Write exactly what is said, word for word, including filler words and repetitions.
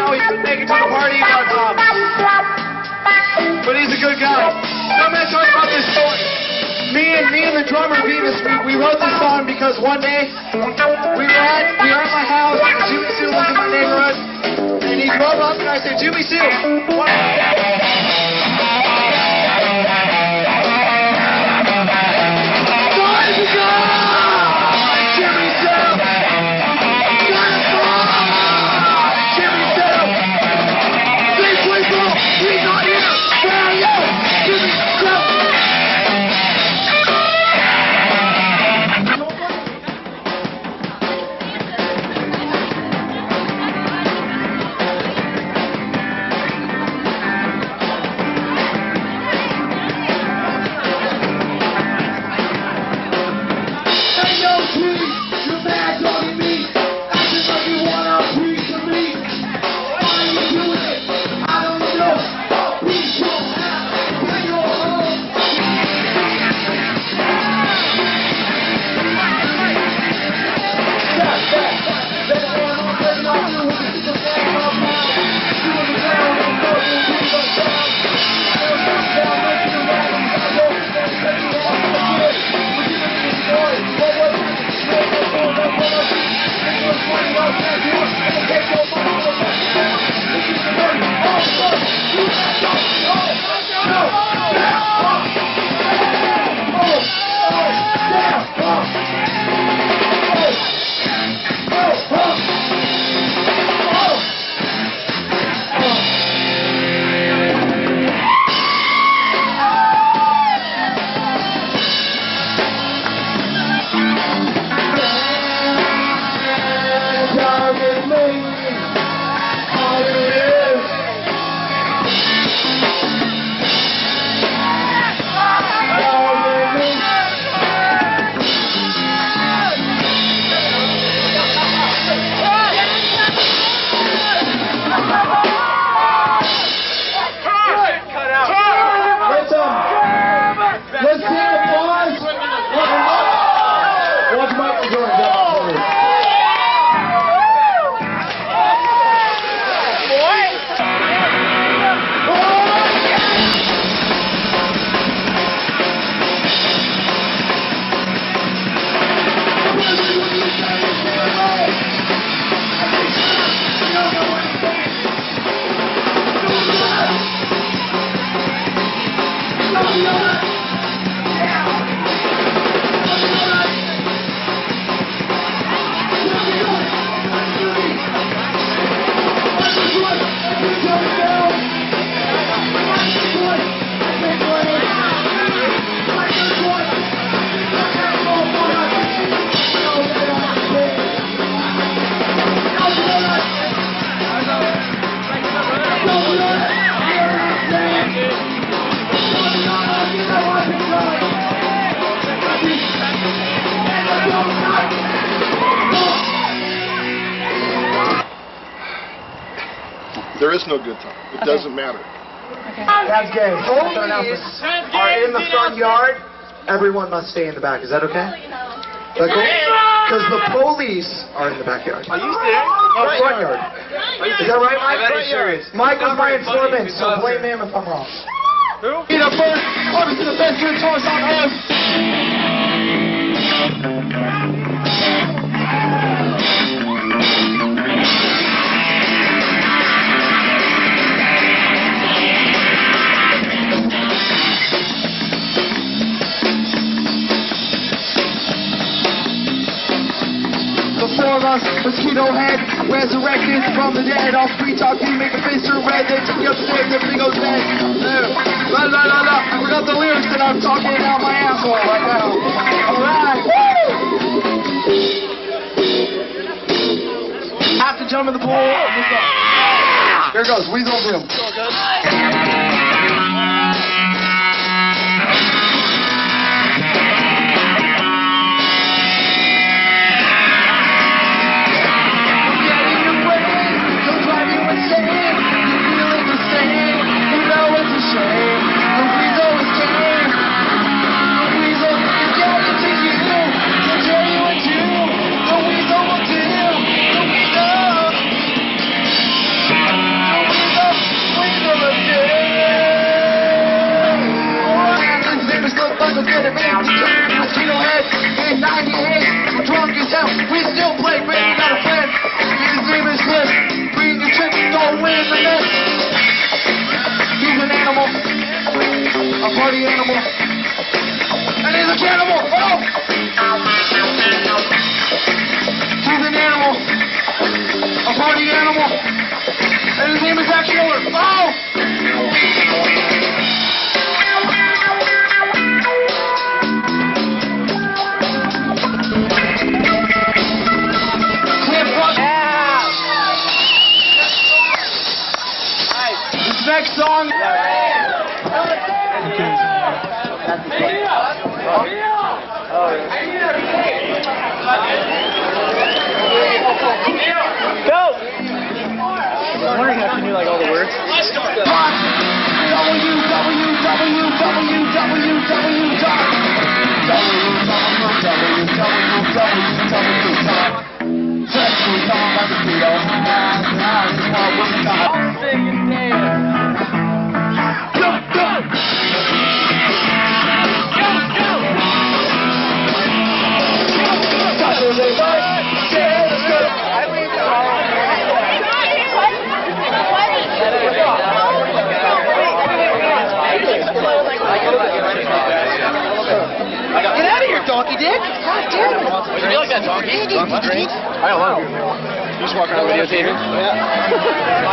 He couldn't make it to the party, but, um, but he's a good guy. So I'm going to talk about this story. Me and me and the drummer Venus, we, we wrote this song because one day we were at we were at my house, and Jimmy Sue was in my neighborhood, and he drove up and I said, Jimmy Sue, what? There is no good time. It okay. doesn't matter. Okay. That's gay. Police are in the front yard. Everyone must stay in the back. Is that okay? Because the police are in the backyard. Are you serious? Oh, front yard. Is that right, Mike? I'm very serious. Mike was my informant, so blame him if I'm wrong. Who? Be the first, obviously the best guitarist on earth. Before us, mosquito head, resurrected from the dead. All free talk, you make a face turn red. They took you upstairs, everything goes dead. La la la la. I forgot the lyrics and I'm talking out my asshole right now. Alright. Have to jump in the pool. Here goes, Weasel Doom. Weasel will do, the weasel. good at me. We took a mosquito head in ninety-eight. We're drunk as hell. We still play. Man, we got a friend. His name is Cliff. Bring your chick, don't win the net. He's an animal. A party animal. And he's a cannibal. Oh! He's an animal. A party animal. And his name is Zach Killer. Oh! Next song. Go! I was wondering if you knew like all the words. Let's start. W W W W W W dot Get out of here, donkey dick! God damn it! You like that donkey? Donkey drink? I don't know. You just walk around videotaping? Yeah.